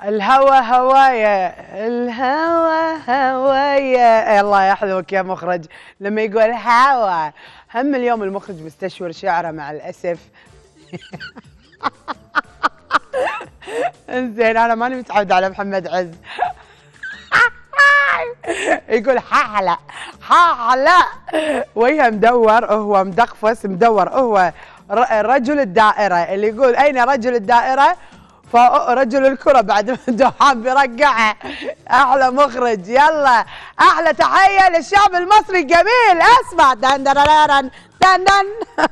الهوى هوايا الهوى هوايا. الله يحلوك يا مخرج لما يقول هوا. هم اليوم المخرج مستشور شعره مع الأسف. انزين انا ماني متعود على محمد عز. يقول ححلة ححلة وجهه مدور، هو مدقفس مدور، هو رجل الدائرة اللي يقول أين رجل الدائرة؟ فرجل الكرة بعد ما دوحان بيرقعها. أحلى مخرج. يلا أحلى تحية للشعب المصري الجميل. أسمع دن دن دن دن دن.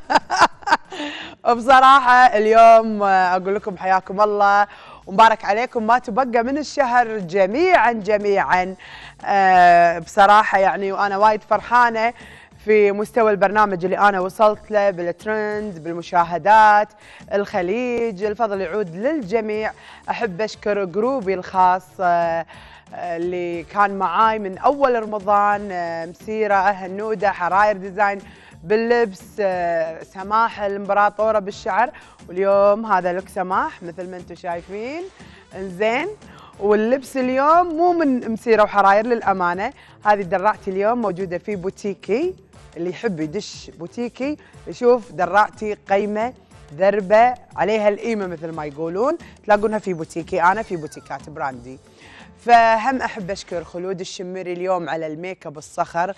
بصراحة اليوم أقول لكم حياكم الله ومبارك عليكم ما تبقى من الشهر جميعا جميعا. بصراحة يعني وأنا وايد فرحانة في مستوى البرنامج اللي أنا وصلت له بالترند بالمشاهدات. الخليج الفضل يعود للجميع. أحب أشكر جروبي الخاص اللي كان معاي من أول رمضان، مسيرة هنودة حراير ديزاين باللبس، سماح الامبراطورة بالشعر، واليوم هذا لوك سماح مثل ما انتم شايفين. انزين واللبس اليوم مو من مسيرة وحراير للأمانة، هذه دراعتي اليوم موجودة في بوتيكي، اللي يحب يدش بوتيكي يشوف دراعتي قيمة ذربة عليها القيمة مثل ما يقولون، تلاقونها في بوتيكي، أنا في بوتيكات براندي. فهم أحب أشكر خلود الشمري اليوم على الميك اب الصخر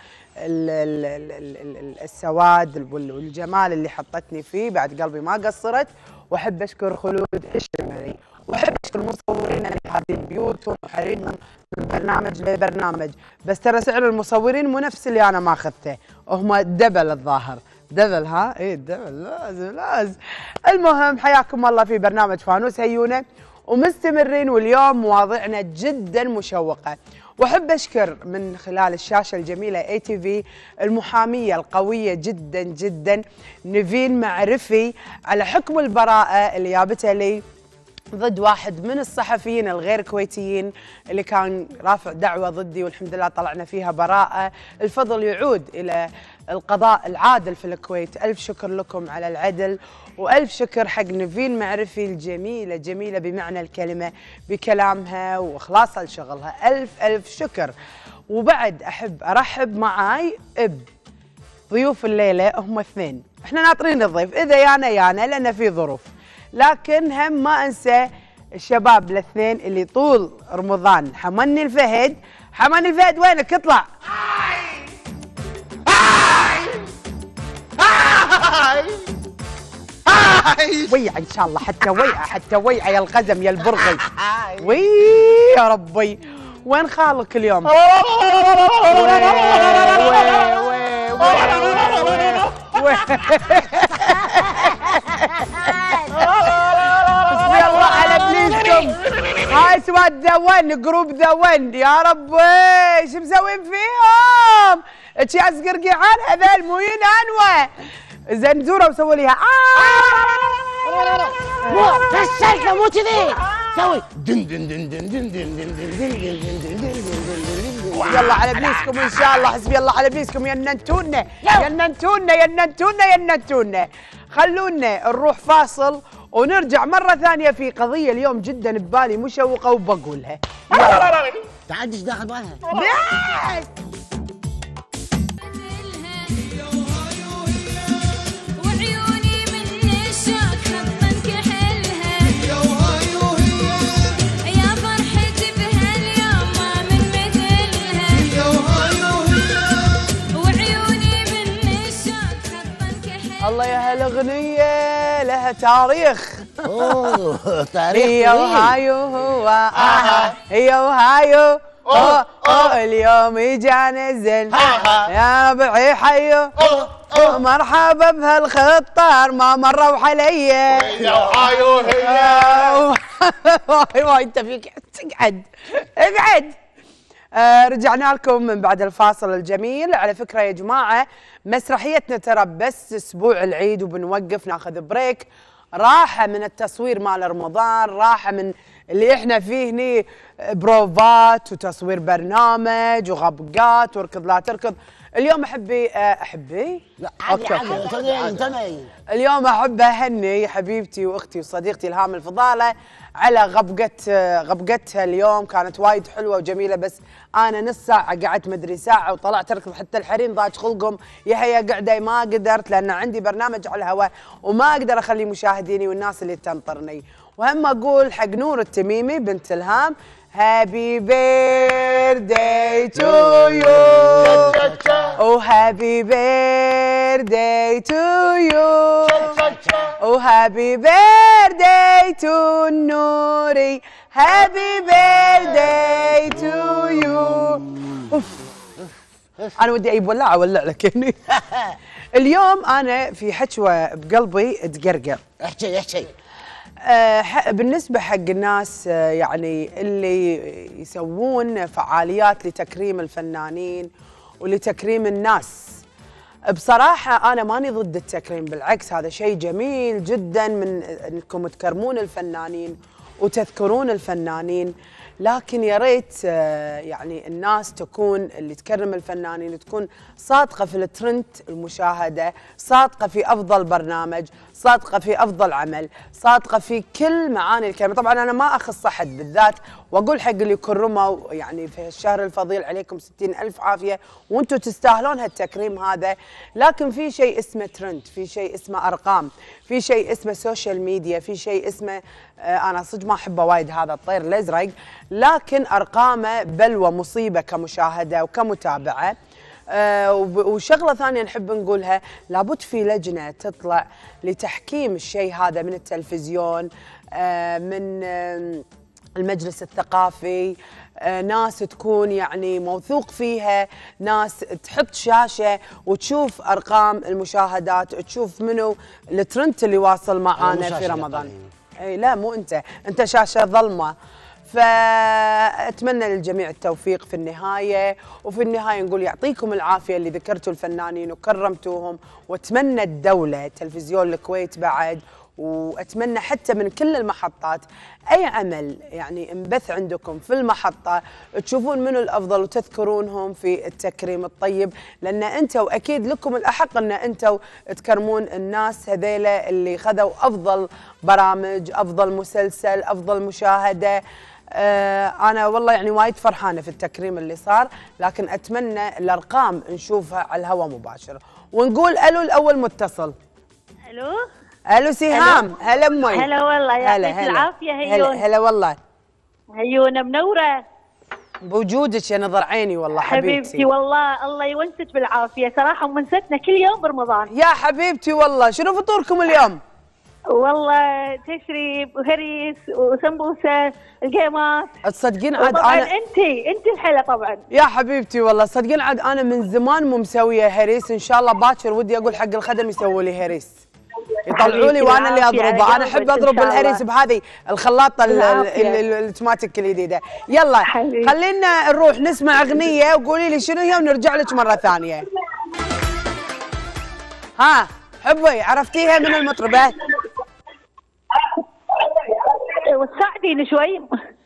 السواد والجمال اللي حطتني فيه، بعد قلبي ما قصرت. وأحب أشكر خلود الشمري وأحب أشكر المصورين اللي حاطين بيوتهم وحارينهم من برنامج لبرنامج، بس ترى سعر المصورين مو نفس اللي أنا ماخذته، هم دبل الظاهر. دبل ها؟ إيه دبل لازم. المهم حياكم الله في برنامج فانوس هيونة ومستمرين، واليوم مواضيعنا جدا مشوقة. واحب اشكر من خلال الشاشه الجميله اي تي في المحاميه القويه جدا جدا نيفين معرفي على حكم البراءه اللي جابته لي ضد واحد من الصحفيين الغير كويتيين اللي كان رافع دعوة ضدي، والحمد لله طلعنا فيها براءة. الفضل يعود إلى القضاء العادل في الكويت. ألف شكر لكم على العدل، وألف شكر حق نيفين معرفي الجميلة جميلة بمعنى الكلمة بكلامها وإخلاصها لشغلها. ألف ألف شكر. وبعد أحب أرحب معاي ضيوف الليلة، هم اثنين، احنا ناطرين الضيف، إذا يانا لأن في ظروف، لكن هم ما انسى الشباب الاثنين اللي طول رمضان حمني الفهد. حمني الفهد وينك؟ اطلع. ويع ان شاء الله، حتى ويع يا الغزم يا البرغي. وي يا ربي. وين خالك اليوم؟ هاي سواد ذون، جروب ذون، يا ربي ايش مسوين فيهم؟ اتش يا زقرقيعان هذول مو ينانوه. زنزوره وسووا ليها مو فشلت مو كذي، سوي دن دن دن دن دن دن دن دن دن دن. يلا على ابليسكم ان شاء الله، حسبي الله على ابليسكم يا ننتونا يا ننتونا يا ننتونا يا ننتونا. خلونا نروح فاصل ونرجع مرة ثانية في قضية اليوم جدا ببالي مشوقة وبقولها. تعال ايش داخل بالها؟ وعيوني من الشوق حبا انكحلها، يا فرحتي بهاليوم ما من مثلها، وعيوني من الشوق حبا انكحلها. الله يا هالأغنية لها تاريخ. اوه تاريخ. هي وهايو هو هي وهايو اليوم اجانا الزين يا ربعي حيو مرحبا بهالخطار ما مروا علي. هي وهايو هي انت فيك اقعد. رجعنا لكم من بعد الفاصل الجميل. على فكرة يا جماعة مسرحيتنا ترى بس اسبوع العيد وبنوقف ناخذ بريك، راحة من التصوير مال رمضان، راحة من اللي احنا فيه هني بروفات وتصوير برنامج وغبقات وركض لا تركض. اليوم احبي لا عادي عادي تمام. اليوم احب اهني حبيبتي واختي وصديقتي الهام الفضاله على غبقتها اليوم، كانت وايد حلوه وجميله. بس انا نص ساعه قعدت مدري ساعه وطلعت اركض، حتى الحريم ضاج خلقهم يا هي قاعده ما قدرت، لان عندي برنامج على الهواء وما اقدر اخلي مشاهديني والناس اللي تنطرني. وهم اقول حق نور التميمي بنت الهام هابي بيرثداي تو يو وهابي بيرثداي تو يو وهابي بيرثداي تو نوري هابي بيرثداي تو يو. انا ودي اجيب ولاعه اولع لك هني. اليوم انا في حشوه بقلبي تقرقر. احكي. بالنسبة حق الناس يعني اللي يسوون فعاليات لتكريم الفنانين ولتكريم الناس، بصراحة أنا ماني ضد التكريم، بالعكس هذا شيء جميل جدا من أنكم تكرمون الفنانين وتذكرون الفنانين. لكن يا ريت يعني الناس تكون اللي تكرم الفنانين تكون صادقة في الترند المشاهدة، صادقة في أفضل برنامج، صادقة في أفضل عمل، صادقة في كل معاني الكلمة. طبعا أنا ما أخص أحد بالذات، وأقول حق اللي كرموا يعني في الشهر الفضيل عليكم 60,000 عافية وأنتم تستاهلون هالتكريم هذا. لكن في شيء اسمه ترند، في شيء اسمه أرقام، في شيء اسمه سوشيال ميديا، في شيء اسمه أنا صدق ما أحبه وايد هذا الطير الأزرق، لكن أرقامه بلوى مصيبة كمشاهدة وكمتابعة. وشغله ثانيه نحب نقولها، لابد في لجنه تطلع لتحكيم الشيء هذا من التلفزيون، من المجلس الثقافي، ناس تكون يعني موثوق فيها، ناس تحط شاشه وتشوف ارقام المشاهدات، تشوف منو الترند اللي واصل معانا في رمضان. اي لا مو انت شاشه ظلمه. فأتمنى للجميع التوفيق في النهاية، وفي النهاية نقول يعطيكم العافية اللي ذكرتوا الفنانين وكرمتوهم. وأتمنى الدولة تلفزيون الكويت بعد، وأتمنى حتى من كل المحطات أي عمل يعني انبث عندكم في المحطة تشوفون منو الأفضل وتذكرونهم في التكريم الطيب، لأن أنتوا أكيد لكم الأحق أن أنتوا تكرمون الناس هذيلا اللي خذوا أفضل برامج، أفضل مسلسل، أفضل مشاهدة. أنا والله يعني وايد فرحانة في التكريم اللي صار، لكن أتمنى الأرقام نشوفها على الهواء مباشرة. ونقول ألو الأول متصل. ألو سهام، هلا أمي. هلا والله، يعطيك العافية هيون. هلا والله. هيونة منورة بوجودك يا نظر عيني والله حبيبتي. والله الله يونسك بالعافية، صراحة منستنا كل يوم برمضان. يا حبيبتي والله. شنو فطوركم اليوم؟ والله تشريب وهريس وسمبوسة القيمات. تصدقين عاد طبعا انا انت الحلا طبعا يا حبيبتي والله. صدقين عاد انا من زمان مو مسويه هريس، ان شاء الله باكر ودي اقول حق الخدم يسووا لي هريس، يطلعوا لي وانا اللي اضربه. انا احب اضرب الهريس بهذه الخلاطه الاوتوماتيك الجديده. يلا خلينا نروح نسمع اغنيه وقولي لي شنو هي ونرجع لك مره ثانيه. ها حبي عرفتيها من المطربه؟ وساعديني شوي.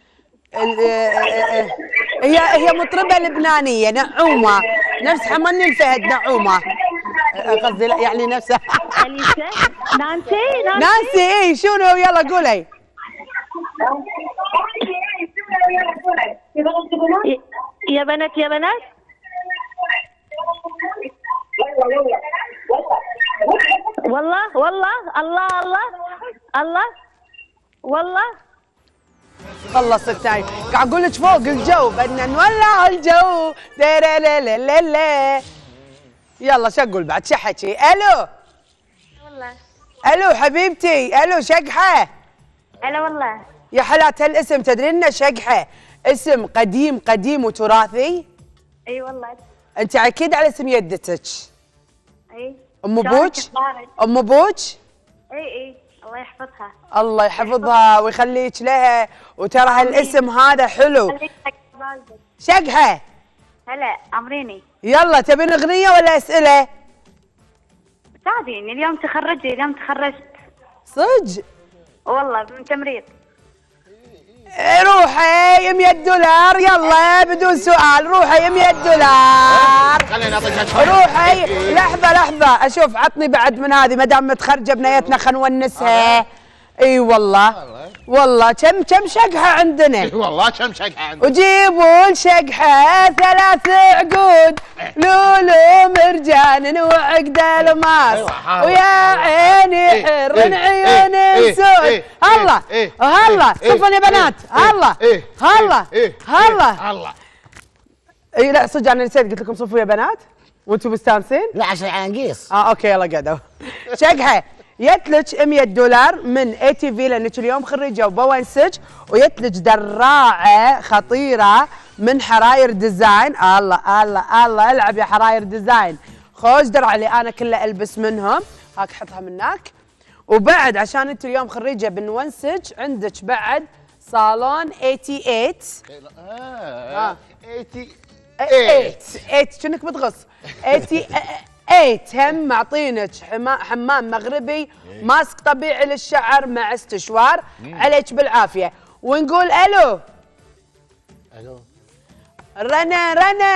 هي مطربه لبنانيه نعومه، نفس حمني الفهد نعومه، قصدي يعني نفسها نانسي. اي شنو؟ يلا قولي. يا بنات والله الله والله خلصت هاي. قاعد اقول لك فوق الجو بدنا نولع الجو. لا يلا شو اقول بعد؟ شو حكي؟ الو والله. الو حبيبتي. الو شقحه. هلا والله. يا حالات هالاسم، تدرين شقحه اسم قديم وتراثي؟ اي والله. انت اكيد على اسم يدتك. اي. ام ابوك؟ ام ابوك؟ اي الله يحفظها. الله يحفظها ويخليك لها، وترى هالاسم هذا حلو. شقحه. هلا عمريني. يلا تبين اغنيه ولا اسئله؟ ساعديني، اليوم تخرجت. صدق؟ والله من تمريض. روحي 100 دولار يلا بدون سؤال، روحي 100 دولار. خليني اعطيك شوي. روحي لحظة اشوف عطني بعد من هذه ما دام متخرجة بنيتنا خلينا نونسها. اي والله كم شقحة عندنا. والله كم شقحة عندنا. وجيبوا الشقحة 3 عقود لولو مرجان وعقد الماس ويا عيني حر عيون سود. هلا صفن يا بنات. هلا اي لا صدق انا نسيت قلت لكم صفوا يا بنات وانتم مستانسين. لا عشان عنقيص. اوكي يلا قعدوا. شقحة يتلج 100 دولار من اي تي في لانك اليوم خريجه وبونسج، ويتلج دراعه خطيره من حراير ديزاين. الله العب يا حراير ديزاين. خوش درع اللي انا كله البس منهم. هاك حطها منك. وبعد عشان انت اليوم خريجه بنونسج عندك بعد صالون 88. 88 شنك بتغص 88 هم معطينك حمام مغربي ماسك طبيعي للشعر مع استشوار. عليك بالعافيه. ونقول الو رنا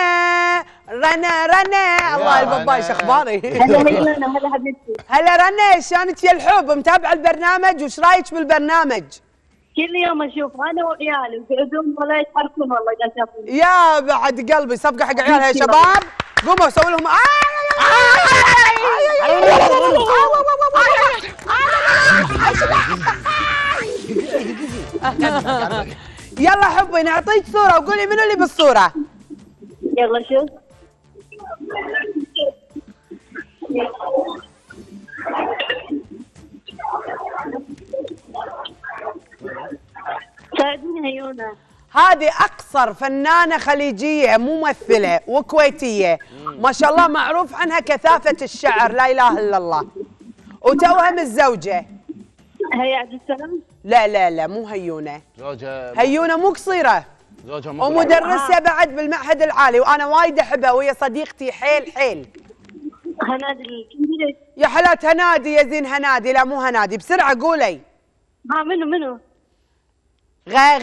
الله البابا ايش اخباري؟ هلا حبيبتي. هلا رنا شلونك يا الحب؟ متابعه البرنامج وش رايك بالبرنامج؟ كل يوم اشوف انا وعيالي وقعدون ولا يتحركون والله قاعد اشوفهم. يا بعد قلبي صفقه حق عيالها يا شباب. قوموا سووا لهم يلا حبي نعطيك صوره وقولي منو اللي بالصوره. يلا شوف. ساعدوني هيونا. هذه اقصر فنانه خليجيه ممثله وكويتيه ما شاء الله معروف عنها كثافه الشعر لا اله الا الله. وتوها متزوجه. هي عبد السلام؟ لا مو هيونه. زوجة هيونه مو قصيره. زوجة ومدرسه بعد بالمعهد العالي وانا وايد احبها وهي صديقتي حيل. هنادي الكبيرة. يا حلات هنادي يا زين هنادي. لا مو هنادي بسرعه قولي. منو؟ غا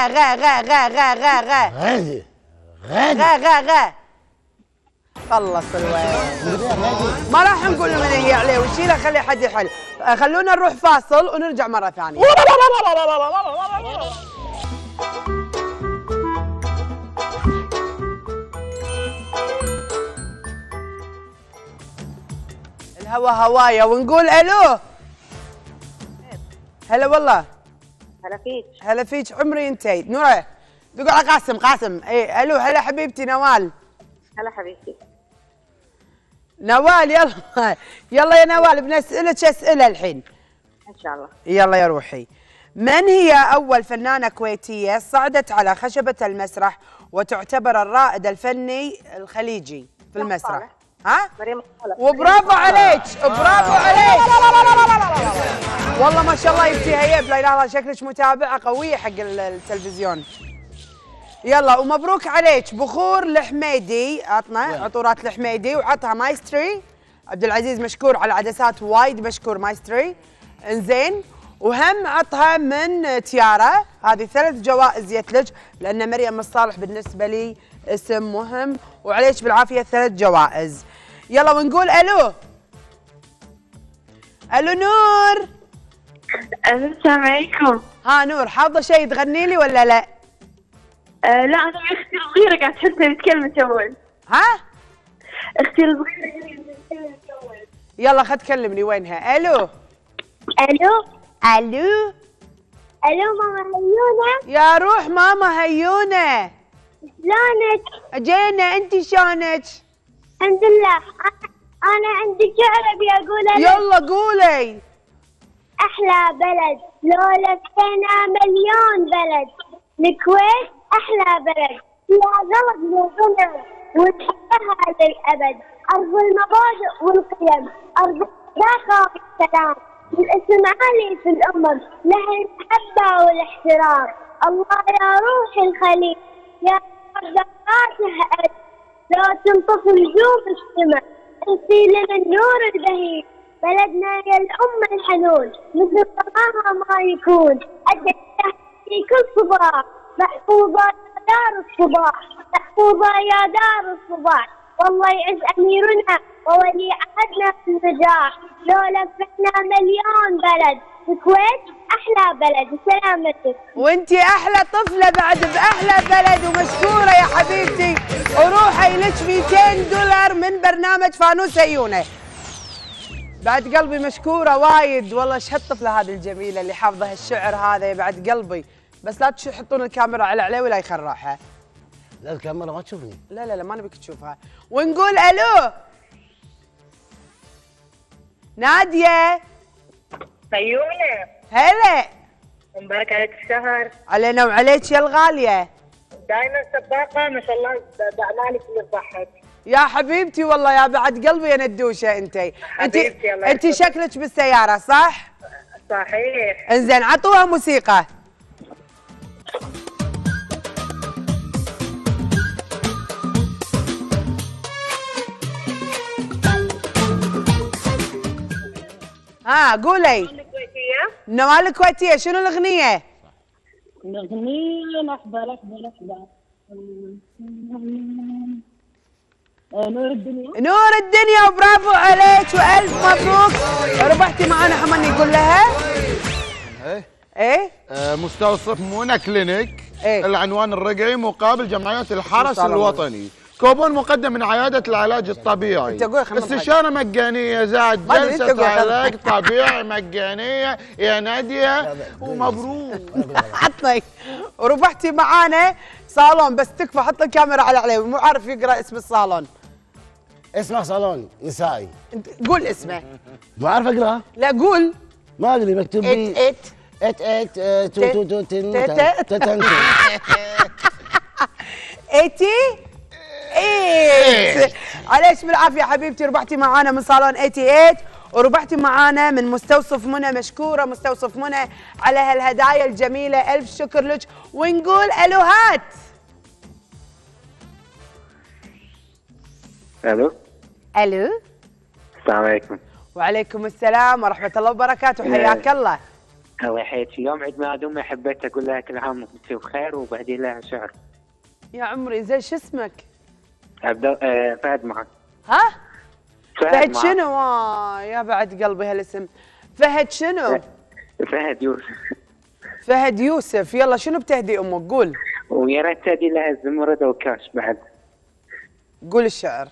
خلص الوين. ما راح نقول من هي عليه وشيله خلي حد يحل. خلونا نروح فاصل ونرجع مره ثانيه. الهوا هوايه ونقول الو. هلا والله. هلا فيك عمري انتي نوره. دقوا على قاسم. اي الو هلا حبيبتي نوال. هلا حبيبتي. نوال يلا يا نوال بنسألك اسئله الحين ان شاء الله. يلا يا روحي. من هي اول فنانه كويتيه صعدت على خشبه المسرح وتعتبر الرائد الفني الخليجي في المسرح؟ مريم صالح. وبرافو عليك. والله ما شاء الله يبتي هيب لا اله الا الله. شكلك متابعه قويه حق التلفزيون. يلا ومبروك عليك بخور الحميدي. عطنا عطورات الحميدي وعطها مايستري عبد العزيز مشكور على عدسات وايد مشكور مايستري. انزين وهم عطها من تيارا. هذه 3 جوائز يتلج لان مريم الصالح بالنسبه لي اسم مهم. وعليك بالعافيه 3 جوائز. يلا ونقول الو نور. السلام عليكم. نور حافظه شيء تغني لي ولا لا؟ لا انا اختي الصغيره قاعد تحسها تتكلم تول. اختي الصغيره يلا خد كلمني وينها. الو ماما هيونه. يا روح ماما هيونه شلونك؟ جينا انت شلونك؟ الحمد لله. انا عندي شعر ابي اقوله. يلا قولي. احلى بلد لولا فينا مليون بلد. الكويت احلى بلد فيها غلط وغنى وتحبها للابد. ارض المبادئ والقيم، ارض الصداقه والسلام، والاسم عالي في الامم لها المحبه والاحترام. الله يا روح الخليل يا رزقاته لو تنطف نجوم السماء انتي لنا النور البهيج. بلدنا يا الام الحنون مثل طعامها ما يكون. في كل صباح، محفوظة يا دار الصباح، محفوظة يا دار الصباح، والله يعز أميرنا وولي عهدنا في النجاح، لو لفحنا مليون بلد، الكويت أحلى بلد. سلامتك. وانتي احلى طفله بعد باحلى بلد، ومشكوره يا حبيبتي، وروحي لك $200 من برنامج فانوس عيونه. بعد قلبي مشكوره وايد والله. ايش هالطفله هذه الجميله اللي حافظه هالشعر هذا يا بعد قلبي. بس لا تحطون الكاميرا على عليه ولا يخرعها. لا الكاميرا ما تشوفني. لا ما نبيك تشوفها. ونقول الو ناديه. عيونة. هلا. مبارك عليك الشهر. علينا وعليك يا الغاليه. دائما سباقة ما شاء الله بأعمالك اللي تضحك. يا حبيبتي والله يا بعد قلبي يا ندوشه انتي. حبيبتي الله انتي يحفظك. شكلك بالسياره صح؟ صحيح. انزين عطوها موسيقى. ها قولي. كويتية؟ نوال الكويتيه شنو الاغنيه؟ الأغنية لحظة. نور الدنيا. نور الدنيا وبرافو عليك والف مبروك. ربحتي معانا حماني يقول لها. ايه مستوصف منى كلينيك. إيه؟ العنوان الرقعي مقابل جمعية الحرس الوطني. كوبون مقدم من عيادة العلاج الطبيعي. أنت قول خلنا استشارة مجانية زائد ما أدري، أنت جلسة قول خلنا. علاج طبيعي مجانية يا نادية ومبروك. عطني. وربحتي معانا صالون. بس تكفى حط الكاميرا على عليه مو عارف يقرا اسم الصالون. اسمه صالون نسائي. انت قول اسمه. مو عارف اقرا؟ لا قول. ما ادري مكتوب لي ات ات تو تو تو ايتي ايت. عليش بالعافيه حبيبتي. ربحتي معانا من صالون 88 وربحتي معانا من مستوصف منى. مشكوره مستوصف منى على هالهدايا الجميله. الف شكر لك. ونقول الوهات. الو. الو. السلام عليكم. وعليكم السلام ورحمه الله وبركاته. حياك الله. الله يحييك. يوم عيد ميلاد امي حبيت اقول لها كل عام وانت بخير وبعدين لها شعر. يا عمري زين شو اسمك؟ فهد معك. ها؟ فهد معك. شنو؟ يا بعد قلبي هالاسم. فهد شنو؟ فهد يوسف. فهد يوسف. يلا شنو بتهدي امك؟ قول. ويا ريت تهدي لها الزمرد وكاش بعد. قول الشعر.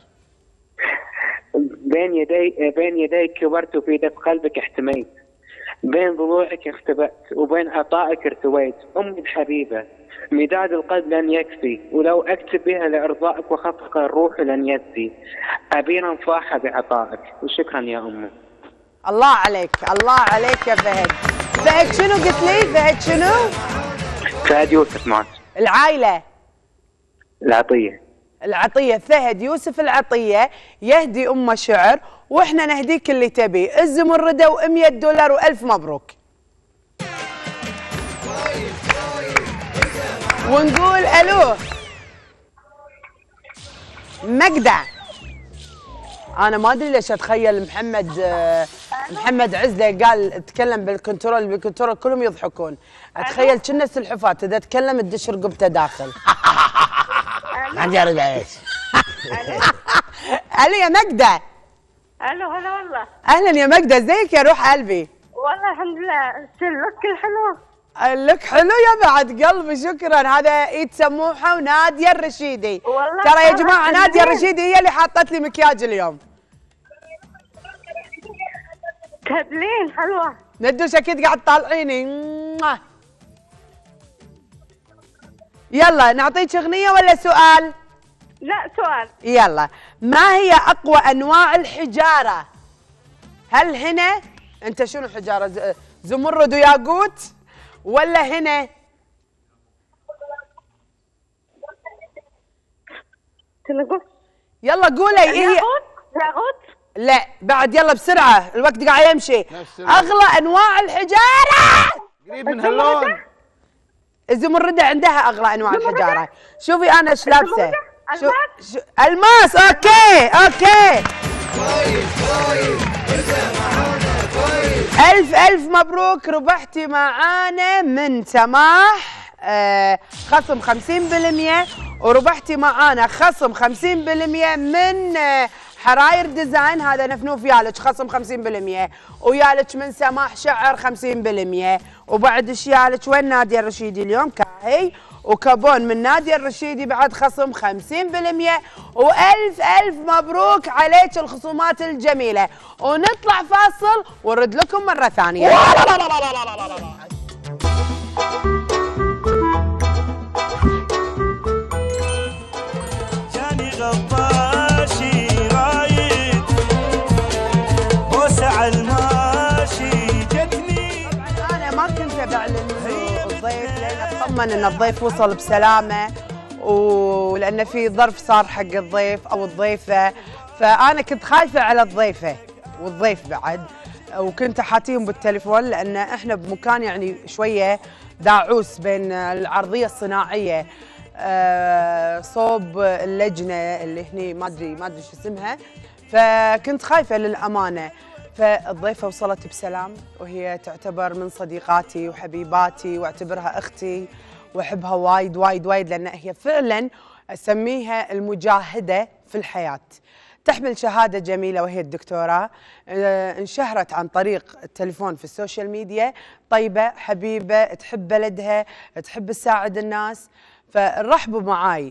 بين يديك كبرت وفي دفء قلبك احتميت، بين ضلوعك اختبأت وبين عطائك ارتويت. امي الحبيبه مداد القلب لن يكفي، ولو اكتب بها لارضائك وخفق الروح لن يكفي. ابينا نفاحه بعطائك وشكرا يا امي. الله عليك الله عليك يا فهد. فهد شنو قلت لي؟ فهد شنو؟ فهد يوسف معك. العائله. العطيه. العطيه. فهد يوسف العطيه يهدي امه شعر واحنا نهديك اللي تبي. الزمرده و$100 والف مبروك. ونقول الو مجدع. انا ما ادري ليش اتخيل محمد عزله قال تكلم بالكنترول كلهم يضحكون. اتخيل كنا سلحفات اذا تكلم تدش رقبته داخل. ما عندي ارد عليك. الو يا مجدة. الو هلا والله. اهلا يا مجدة. ازيك يا روح قلبي؟ والله الحمد لله. اللوك الحلو. اللوك حلو يا بعد قلبي. شكرا. هذا ايد سموحه وناديه الرشيدي. والله ترى يا جماعه ناديه الرشيدي هي اللي حاطت لي مكياج اليوم. تهبلين حلوه. ندوش اكيد قاعد تطالعيني. يلا نعطيك اغنيه ولا سؤال؟ لا سؤال. يلا. ما هي اقوى انواع الحجاره؟ هل هنا انت شنو حجاره؟ زمرد وياقوت ولا هنا؟ تنقص. يلا قولي ايه هي؟ ياقوت. لا بعد يلا بسرعه الوقت قاعد يمشي. اغلى انواع الحجاره قريب من هاللون. الزمرده عندها اغلى انواع الحجاره. شوفي انا ايش لابسه. الماس. الماس. اوكي. ألف مبروك، ربحتي معانا من سماح خصم 50%، وربحتي معانا خصم 50% من حراير ديزاين، هذا نفنوف يالك خصم 50%، ويالك من سماح شعر 50%، وبعد ايش يالك؟ وين نادية الرشيدي اليوم؟ كاهي وكابون من نادية الرشيدي بعد خصم 50%، ألف مبروك عليك الخصومات الجميلة. ونطلع فاصل ونرد لكم مرة ثانية. جاني غطاشي رايد وسع الماشي جتني. طبعا انا ما كنت بعلن الضيف لان اطمن ان الضيف وصل بسلامه، ولان في ظرف صار حق الضيف او الضيفه، فانا كنت خايفه على الضيفه والضيف بعد، وكنت احاتيهم بالتليفون لان احنا بمكان يعني شويه داعوس بين العرضيه الصناعيه صوب اللجنه اللي هني ما ادري شو اسمها، فكنت خايفه للامانه. فالضيفه وصلت بسلام، وهي تعتبر من صديقاتي وحبيباتي، واعتبرها اختي واحبها وايد وايد وايد، لان هي فعلا اسميها المجاهده في الحياه. تحمل شهاده جميله وهي الدكتوراه، انشهرت عن طريق التليفون في السوشيال ميديا، طيبه حبيبه تحب بلدها تحب تساعد الناس. فرحبوا معاي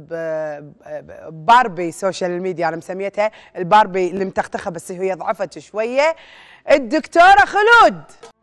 باربي سوشيال ميديا، انا مسميتها الباربي اللي متختخه بس هي ضعفت شويه، الدكتوره خلود.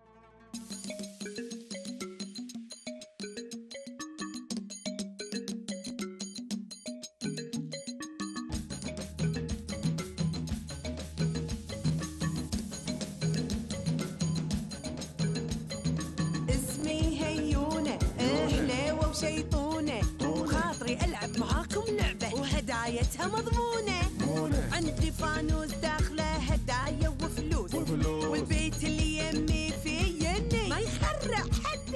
اسمي هيونه حليوه وشيطونه، وخاطري العب معاكم لعبه وهدايتها مضمونه. عندي فانوس داخله هدايا وفلوس، والبيت اللي يمي فيه يني ما يخرع حتى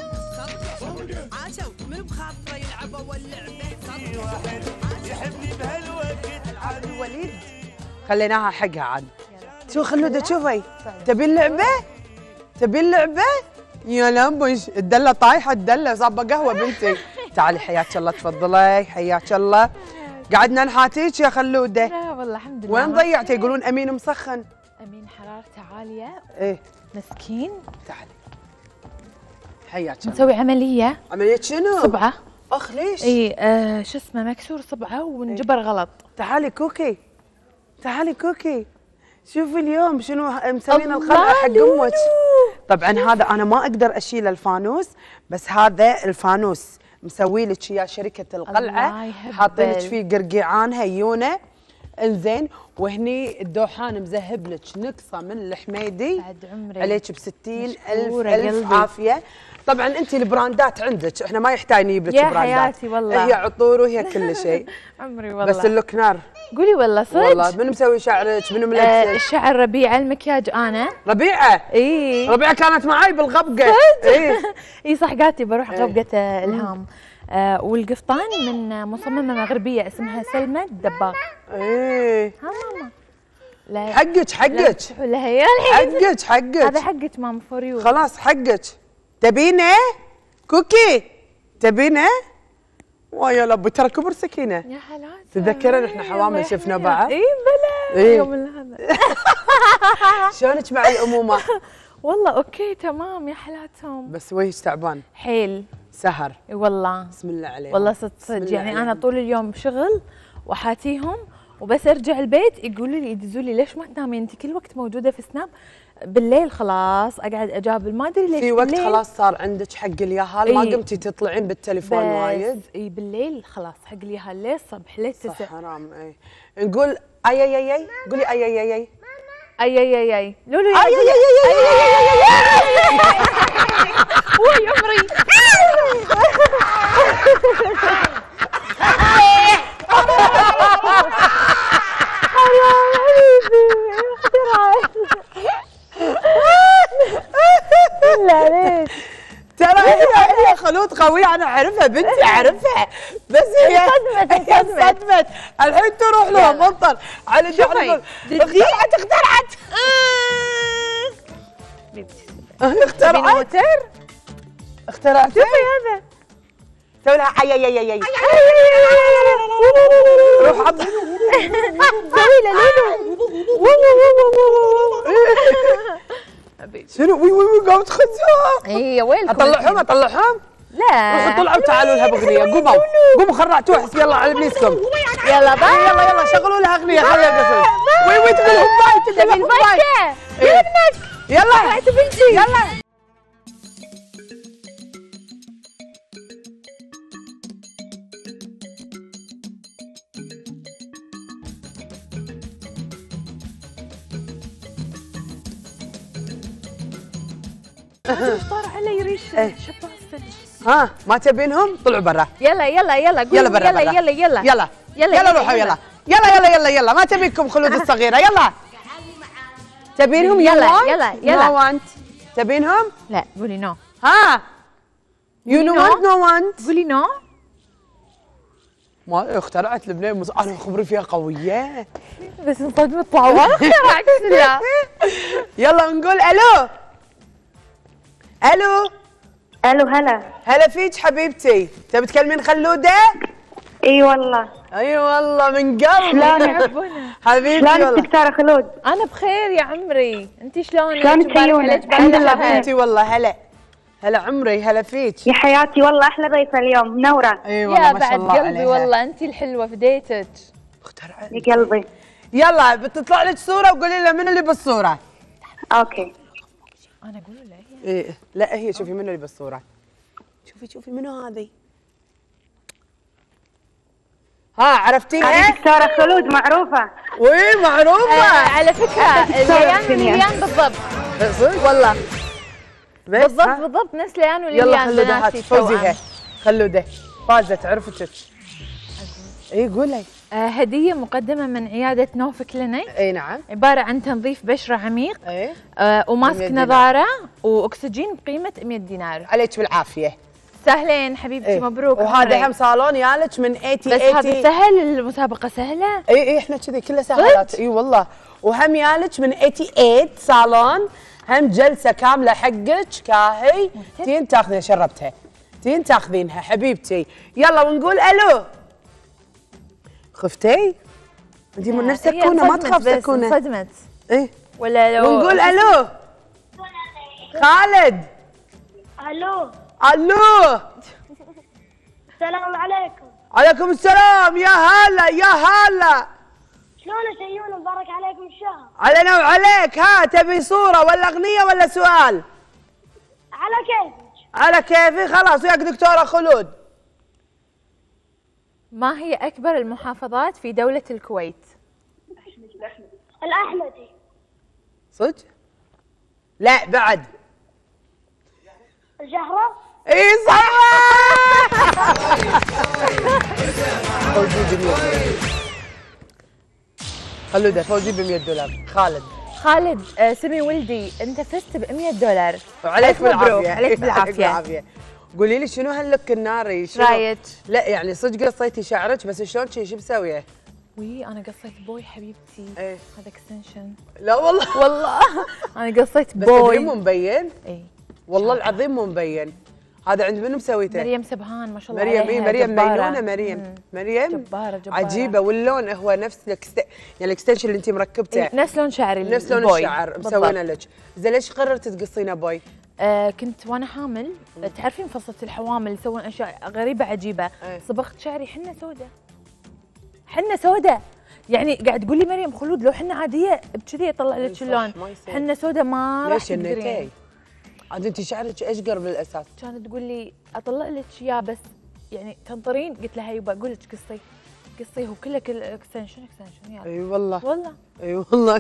كيوت. عاشوا من بخاطره يلعبوا واللعبه صدق يحبني بهالوقت. العاب الوليد خليناها حقها عاد. شو خلوده شوفي، تبي اللعبه؟ تبي اللعبه؟ يا لمبش الدله طايحه، الدله صابه قهوه بنتي. تعالي حياك الله، تفضلي حياك الله. قعدنا نحاتيك يا خلوده. لا والله الحمد لله. وين ضيعتي؟ يقولون امين مسخن. امين حرارته عاليه. ايه مسكين. تعالي حياك الله. نسوي عمليه. عمليه شنو؟ صبعه. اخ ليش؟ اي شو اسمه مكسور صبعه وانجبر غلط. تعالي كوكي، تعالي كوكي، شوفي اليوم شنو مسوين الخلقه حق امك. طبعا هذا انا ما اقدر اشيل الفانوس، بس هذا الفانوس مسوي لك يا شركه القلعه، حاطين لك فيه قرقيعان هيونه. انزين، وهني الدوحان مذهب لك نقصه من الحميدي بعد عمري عليك ب 60,000 عافيه. طبعا انت البراندات عندك، احنا ما يحتاج نجيب لك براندات. يا حياتي والله هي عطور وهي كل شيء. عمري والله. بس اللوك نار. قولي والله صدق. والله منو مسوي شعرك؟ منو ملبسك؟ الشعر ربيعه، المكياج انا. ربيعه؟ اي ربيعه كانت معاي بالغبقه. اي صح، قالتي بروح غبقه الهام. والقفطان من مصممه مغربيه اسمها سلمى الدباغ. ايه ها ماما. لا حقك ولا هي الحين حقك هذا حقك ماما فور يو. خلاص حقك. تبينه كوكي؟ تبينه؟ ويا لبي ترى كبر سكينه. يا حلاوه. تذكرين احنا حوامل شفنا بعض؟ اي بلا. إيه؟ يوم هذا. شلونك مع الامومه؟ والله اوكي تمام يا حلاتهم. بس وجهك تعبان حيل سهر. اي والله. بسم الله عليك. والله صدق يعني انا طول اليوم شغل وحاتيهم، وبس ارجع البيت يقولوا لي يدزوا لي ليش ما تنامين انت كل وقت موجوده في سناب. بالليل خلاص اقعد اجابل، ما ادري ليش في وقت خلاص صار عندك حق اليهال، ما قمتي تطلعين بالتليفون وايد. اي بالليل خلاص حق اليهال ليه الصبح ليه 9. حرام. اي نقول اي اي اي اي، قولي اي اي اي اي اي اي اي اي لولو اي اي اي اي وي عمري. لا ليش؟ ترى هي خلود قوية، أنا أعرفها بنتي أعرفها، بس هي صدمت الحين تروح لها منطر على جحر. اخترعت حبيبتي اخترعت اخترعت شوفي هذا سوي لها حي روح عبد سوي له لولو شنو وي قامت تخزها. اي يا ويلكم. اطلعهم لا روحوا طلعوا تعالوا لها باغنيه. قوموا خرعتوها حسبي يلا على ابليسكم. يلا باي يلا شغلوا لها اغنيه خليها قصص. وي تقولهم باي تبي الفكه إيه. ابنك يلا طلعت بنتي يلا طار علي ريش شباستك. ها ما تبينهم طلعوا برا. يلا يلا برا يلا روحوا يلا ما تبيكم خلود الصغيره. يلا تبينهم يلا نو وانت تبينهم. لا قولي نو. ها يو نو وانت قولي نو. ما اخترعت البنيه انا خبري فيها قويه بس انصدمت طلعوا ما اخترعت لا. يلا نقول الو هلا فيك حبيبتي. تبي تكلمين خلوده؟ اي والله. اي والله من قلبي. يحبونها حبيبتي والله. دكتورة خلود؟ انا بخير يا عمري. انت شلونك؟ شلونك عيونك؟ الحمد لله حبيبتي والله. هلا عمري هلا فيك يا حياتي والله احلى ضيفة اليوم منورة. اي والله يا ما شاء بعد الله قلبي عليها. والله انت الحلوه فديتك. اخترعت يا قلبي. يلا بتطلع لك صوره وقولي لها من اللي بالصوره. اوكي. انا اقول له إيه لا هي شوفي منو اللي بالصورة. شوفي منو هذه. ها عرفتيها؟ هذه دكتورة خلود معروفة. وي معروفة. على فكرة ليان بالضبط. صدق؟ والله بالضبط نفس ليان وليان. يلا خلودة هات فوزيها. خلودة فازت عرفتك. اي قولي. هدية مقدمة من عيادة نوف كلينيك. اي نعم. عبارة عن تنظيف بشرة عميق. اي. وماسك نظارة واكسجين بقيمة 100 دينار. عليك بالعافية. سهلين حبيبتي. مبروك. وهذا هم صالون يالك من 80 بس هذا سهل. المسابقة سهلة. اي احنا كذي كلها سهلات. اي والله. وهم يالك من 88 صالون. هم جلسة كاملة حقك كاهي. تين تاخذين شربتها. تين تاخذينها حبيبتي. يلا ونقول الو. خفتي؟ انت من نفس سكونه ما تخاف سكونه. صدمت. ايه ولا لو ونقول الو. خالد. الو. السلام عليكم. عليكم السلام. يا هلا شلونك عيون مبارك عليكم الشهر. علينا وعليك. ها تبي صوره ولا اغنيه ولا سؤال؟ على كيفك. على كيفي. خلاص وياك دكتوره خلود. ما هي أكبر المحافظات في دولة الكويت؟ الأحمدي. صدق؟ لا بعد. الجهرة. اي صح. فوزي ب100 خلودة فوزي ب$100. خالد سمي ولدي انت فزت ب$100. وعليك بالعافية. عليك بالعافية. قولي لي شنو هاللوك الناري؟ رايك؟ لا يعني صدق قصيتي شعرك بس شلون شو مسويه؟ وي انا قصيت بوي حبيبتي. ايه هذا اكستنشن. لا والله انا قصيت بس بوي. مو مبين. اي والله العظيم مو مبين. هذا عند منو مسويته؟ مريم سبهان ما شاء الله عليها. مريم جبارة. مينونه. مريم جبارة عجيبه. واللون هو نفس يعني الاكستنشن اللي انت مركبته. نفس لون شعري. نفس لون الشعر مسوينه لك. زين ليش قررتي تقصينه بوي؟ كنت وانا حامل. تعرفين فصلة الحوامل يسوون اشياء غريبه عجيبه. صبغت شعري حنه سوداء يعني قاعد تقول لي مريم خلود لو حنه عاديه بكذي يطلع لك اللون. حنه سوداء ما راح تقدرين. عاد انت شعرك اشقر بالاساس. كانت تقول لي اطلع لك اياه بس يعني تنطرين. قلت لها يبا اقول لك قصيه وكله اكستنشن يلا. اي والله اي والله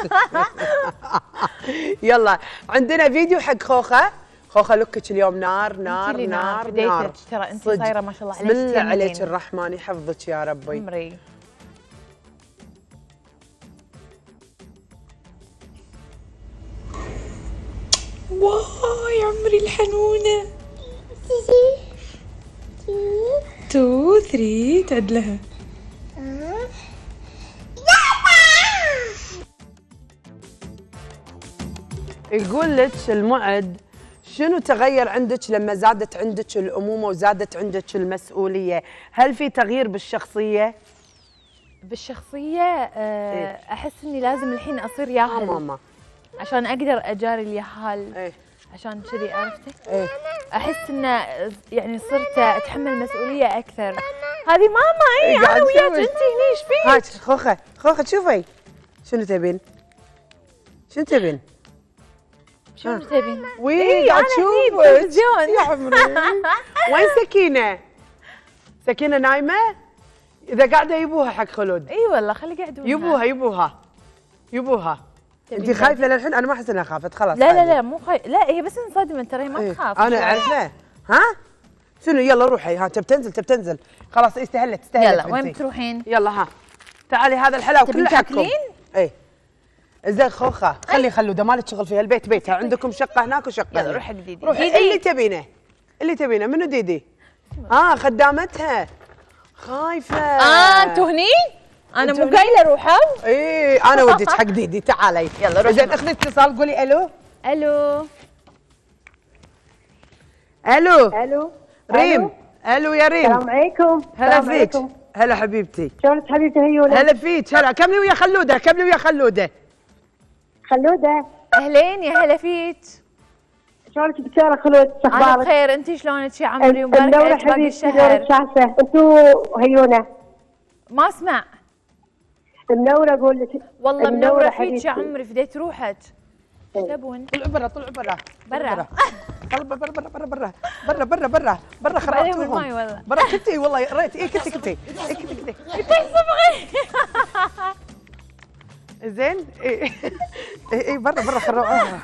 يلا عندنا فيديو حق خوخه لوكك اليوم نار. ترى انت صايره ما شاء الله عليك. بسم الله عليك الرحمن يحفظك يا ربي. عمري. واو يا عمري الحنونة. 2 3 تعد لها. يقول لك المعد شنو تغير عندك لما زادت عندك الأمومة وزادت عندك المسؤولية؟ هل في تغيير بالشخصية؟ بالشخصية أحس إني لازم الحين أصير ياهل ماما عشان أقدر أجاري اليهال. عشان كذي عرفتي؟ أحس إنه يعني صرت أتحمل مسؤولية أكثر. هذه ماما أنا وياك أنت هني إيش فيك؟ هاي خوخة شوفي شنو تبين؟ شنو تبين؟ شنو تبين؟ وي قاعد تشوف يا عمري. وين سكينة؟ سكينة نايمة؟ إذا قاعدة يبوها حق خلود. اي والله خلي قاعدون. يبوها. انت خايفة للحين؟ أنا ما أحس إنها خافت خلاص. لا مو خايفة، لا هي بس انصدمت ترى ما تخاف. أنا أعرفها. ها؟ شنو يلا روحي ها تبي تنزل خلاص استهلت يلا وين بتروحين؟ يلا ها تعالي هذا الحلاوة كله حقكم. اي زين خوخة خلي خلودة مالك شغل فيها البيت بيتها عندكم شقة هناك وشقة يلا روح حق ديدي. روحي اللي تبينه منو ديدي؟ خدامتها خايفة. انتوا هني؟ انا مو قايله روحوا؟ اي انا وديك حق ديدي تعالي يلا روحي. زين اخذي اتصال قولي الو. ريم. الو يا ريم. السلام عليكم. هلا فيك. هلا حبيبتي. شلونك حبيبتي هيوله؟ هلا فيك. هلا كملي ويا خلودة. خلودة. اهلين يا هلا فيك. شلونك دكتورة خلود؟ انا بخير، انت شلونك يا عمري؟ ومبارك عليك باقي الشهر. شاسة انتوا هيونه. ما اسمع. منورة اقول لك. والله منورة فيك يا عمري فديت روحك. ايش تبون؟ طلعوا برا. برا خربتوهم. برا كنتي والله ريت كنتي صبغي. زين اي برا خربوها.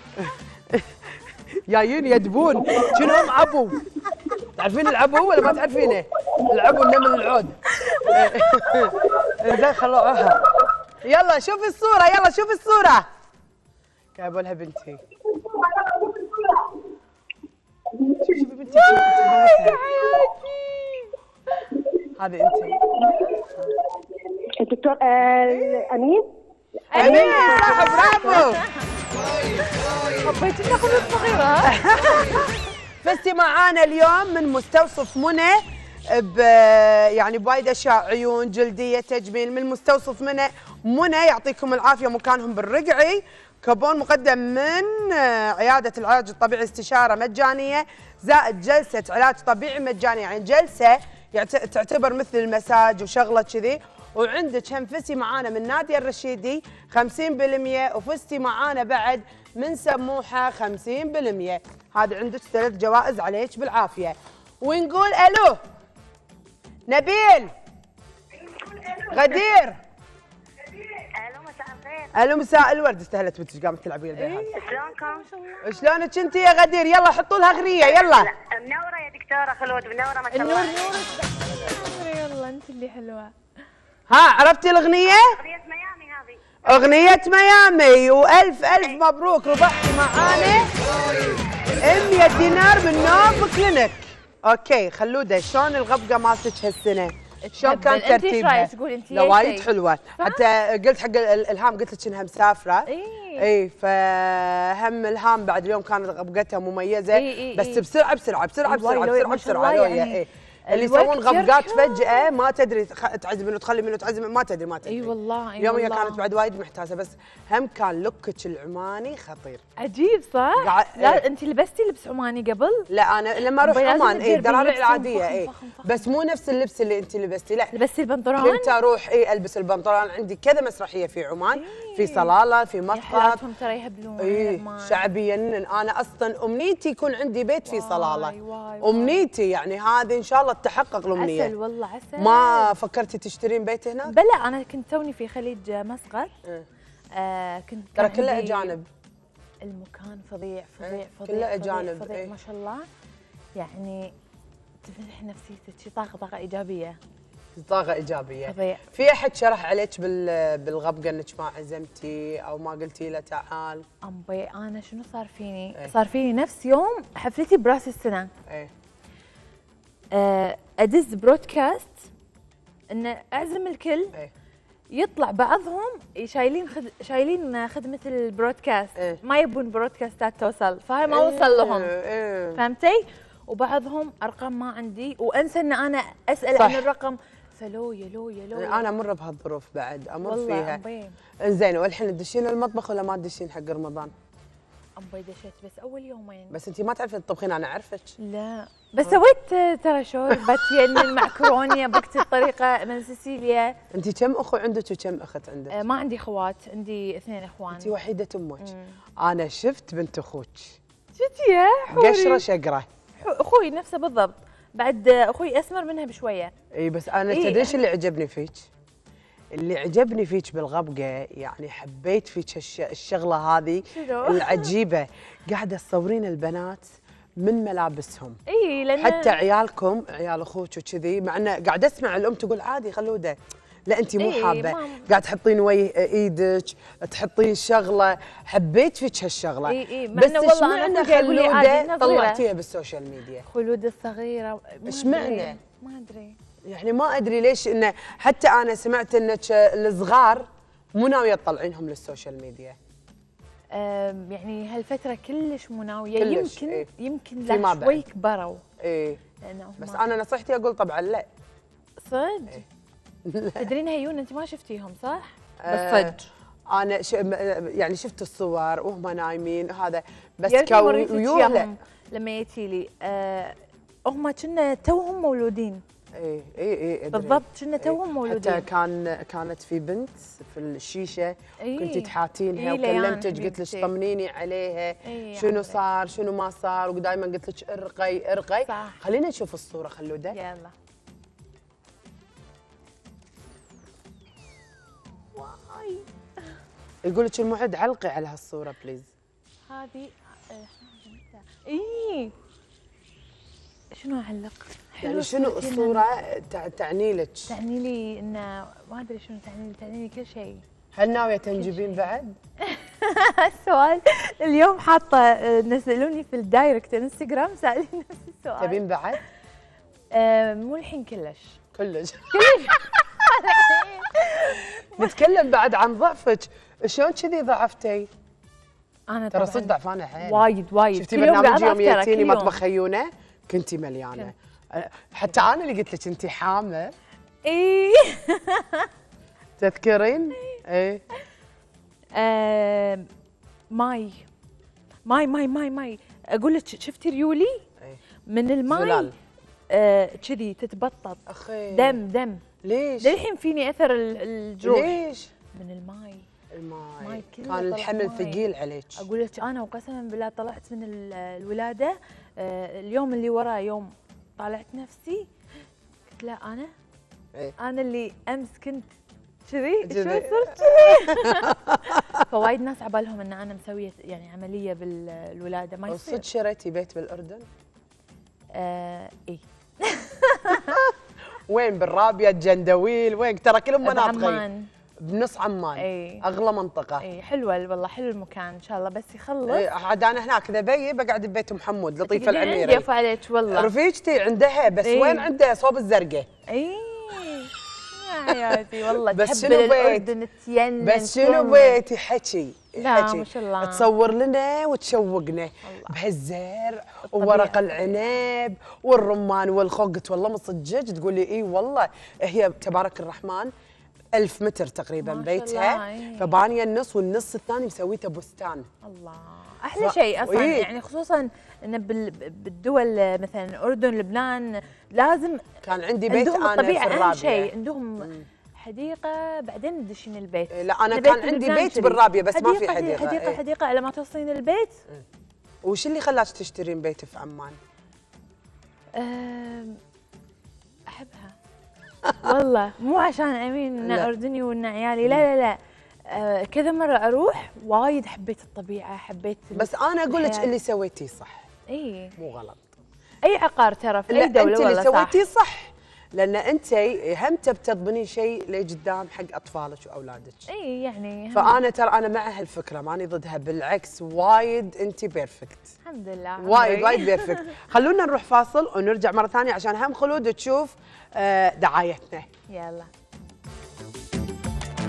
جايين يدبون شنو هم عبو. تعرفين العبو ولا ما تعرفينه؟ العبو النمل العود. زين خلوها. يلا شوفي الصورة. جايبوا لها بنتي. شوفي بنتي هذه انت. الدكتور امين صح برافو. حبيتي تاخذ الصغيرة. فزتي معانا اليوم من مستوصف منى يعني بوايد اشياء عيون جلديه تجميل من مستوصف منى يعطيكم العافيه مكانهم بالرقعي. كوبون مقدم من عياده العلاج الطبيعي استشاره مجانيه زائد جلسه علاج طبيعي مجانيه. يعني جلسه تعتبر مثل المساج وشغله كذي. وعندك هم فزتي معانا من نادية الرشيدي 50% وفزتي معانا بعد من سموحه 50%. هذا عندك 3 جوائز عليك بالعافيه. ونقول الو نبيل غدير. الو مساء الخير. الو مساء الورد. استهلت بنتك قامت تلعب ويا البيهات. شلونكم؟ شلونك انت يا غدير؟ يلا حطوا لها اغنيه يلا. منوره يا دكتوره خلود منوره ما شاء الله. يلا انت اللي حلوه. عرفتي الاغنيه؟ اغنيه ميامي هذه. اغنيه ميامي. والف مبروك ربحتي معانا 100 دينار من نوف كلينك. اوكي خلوده شلون الغبقه مالتك هالسنه؟ شلون كان ترتيبها؟ لا وايد حلوه. حتى قلت حق الهام قلت لك انها مسافره. اي فهم الهام بعد اليوم كانت غبقتها مميزه. بس بسرعه لويا. اللي يسوون غبقات فجأة ما تدري تعزم منه تخلي منه تعزم ما تدري. اي والله اليوم هي كانت بعد وايد محتاسه بس هم كان لوكك العماني خطير. عجيب صح؟ لا انت لبستي لبس عماني قبل؟ لا انا لما اروح عمان دراري العاديه بس مو نفس اللبس اللي انت لبستي. لا لبستي البنطلون؟ كنت اروح البس البنطلون. عندي كذا مسرحيه في عمان في صلاله في مسقط. ترى يهبلون شعبيا. انا اصلا امنيتي يكون عندي بيت في صلاله. امنيتي يعني هذه ان شاء الله تحقق الامنيه. عسل والله عسل. ما فكرتي تشترين بيت هناك؟ بلا انا كنت توني في خليج مسقط. كنت ترى كله اجانب. المكان فظيع كله اجانب. فظيع ما شاء الله. يعني تفتح نفسيتك شي طاقه ايجابيه. طاقه ايجابيه. فظيع. في احد شرح عليك بالغبقه انك ما عزمتي او ما قلتي له تعال؟ امبي انا شنو صار فيني؟ صار فيني نفس يوم حفلتي براس السنه. ادز برودكاست ان اعزم الكل. يطلع بعضهم شايلين خدمه البرودكاست، ما يبون برودكاستات توصل، فهاي ما وصل لهم. فهمتي؟ وبعضهم ارقام ما عندي، وانسى ان انا اسال عن الرقم، فلو يلو انا امر بهالظروف بعد، امر والله فيها. انزين، والحين تدشين المطبخ ولا ما تدشين حق رمضان؟ أمي دشيت بس اول يومين. بس انت ما تعرفين تطبخين، انا اعرفك. لا بس سويت ترى شوربه يعني المعكرونيه بكتي الطريقه من سيسيليا. انت كم اخو عندك وكم اخت عندك؟ ما عندي اخوات، عندي 2 اخوان. انت وحيده امك. انا شفت بنت اخوك. شفتي يا حوري؟ قشره شقره. اخوي نفسه بالضبط، بعد اخوي اسمر منها بشويه. اي بس انا تدري ايش اللي عجبني فيك؟ اللي عجبني فيك بالغبقه، يعني حبيت فيك الشغله هذه العجيبه، قاعده تصورين البنات من ملابسهم. اي لان حتى عيالكم، عيال اخوك وكذي، مع انه قاعده اسمع الام تقول عادي خلوده، لا انت مو حابه، قاعد تحطين وجه ايدك، تحطين شغله، حبيت فيك هالشغله. اي بس والله انا خلوده طلعتيها بالسوشيال ميديا؟ خلود الصغيره اشمعنى؟ ما ادري، يعني ما ادري ليش، انه حتى انا سمعت انك الصغار مو ناويه تطلعينهم للسوشيال ميديا. يعني هالفتره كلش مو ناويه، يمكن يمكن لا شوي كبروا. بس انا نصيحتي اقول طبعا لا. صدق؟ تدرين هيون انت ما شفتيهم صح؟ بس صدق انا يعني شفت الصور وهم نايمين هذا، بس ويولا لما جيتي لي هم كنا توهم مولودين. اي بالضبط، كنا توهم مولودين. حتى كانت في بنت في الشيشه كنتي تحاتينها وكلمتك قلت لك طمنيني عليها، شنو صار شنو ما صار، ودائما قلت لك ارقي. خلينا نشوف الصوره خلوده. يلا. يقول لك المعد علقي على هالصوره بليز. هذه اي شنو اعلق؟ يعني شنو الصوره تعني لك؟ تعني لي انه ما ادري شنو تعني لي كل شيء. هل ناويه تنجبين بعد؟ السؤال اليوم حاطه نزلوني في الدايركت انستغرام سالين نفس السؤال. تبين بعد؟ مو الحين كلش. نتكلم بعد عن ضعفك، شلون كذي ضعفتي؟ انا ترى صدق ضعفانه حيل. وايد. شفتي برنامج يوم جيتيني مطبخ هيونه؟ كنتي مليانه. حتى انا اللي قلت لك انت حامه. اي تذكرين؟ اي ماي اقول لك شفتي ريولي؟ من الماي كذي تتبطط. اخي دم. ليش؟ للحين فيني اثر الجروح. ليش؟ من الماي كان الحمل ثقيل عليك. اقول لك انا وقسما بالله طلعت من الولاده اليوم اللي وراه يوم طالعت نفسي قلت لا انا اللي امس كنت كذي شو صرت كذي. فوايد ناس عبالهم ان انا مسويه يعني عمليه بالولاده ما يصير. صدق شريتي بيت بالاردن؟ اي. وين؟ بالرابيه الجندويل وين؟ ترى كلهم مناطق عمان، بنص عمان. اغلى منطقه. اي حلوه والله، حلو المكان ان شاء الله بس يخلص. عاد انا هناك اذا بيي بقعد ببيت ام حمود لطيفه العميري. عندي افو عليك والله. رفيجتي عندها بس وين عندها صوب الزرقاء. اي يا حياتي والله بس تحب الاردن تينن. بس شنو بيتي حكي لا ما شاء الله تصور لنا وتشوقنا بهالزرع وورق العنب والرمان والخوق. قلت والله مصدقك؟ تقول لي اي والله. هي تبارك الرحمن 1000 متر تقريبا بيتها، فبانيه النص والنص الثاني مسويته بستان. الله احلى شيء اصلا. يعني خصوصا انه بالدول مثلا الاردن لبنان لازم كان عندي بيت انا في الرابعه. اهم شيء عندهم حديقه بعدين تدشين البيت. لا انا كان عندي بيت بالرابيه بس ما في حديقه. حديقه على ما توصلين البيت. وش اللي خلاك تشترين بيت في عمان؟ احبها والله، مو عشان امين انه اردني وان عيالي، لا كذا مره اروح وايد حبيت الطبيعه، حبيت بس انا اقول لك اللي سويتيه صح. اي مو غلط. اي عقار ترى في اي دوله انت والله اللي سويتيه صح، لان انت هم تبتضبنين شيء لقدام حق اطفالك واولادك. اي يعني فانا ترى انا مع هالفكره، ماني ضدها، بالعكس وايد انت بيرفكت. الحمد لله وايد بيرفكت. خلونا نروح فاصل ونرجع مره ثانيه عشان هم خلود تشوف دعايتنا. يلا.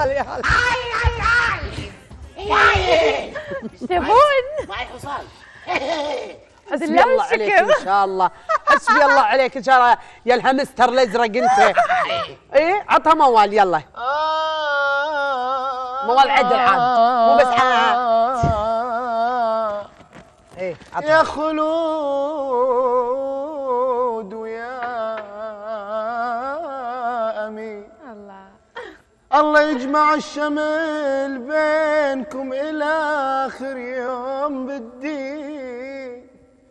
يا هلا ايش تبون؟ معي حصان. حسبي الله عليك ان شاء الله، حسبي الله عليك ان شاء الله يا الهمستر الازرق انت. ايه عطها موال يلا. موال عدل عاد مو بس ايه يا خلود ويا امين الله يجمع الشمل بينكم إلى آخر يوم بالدين.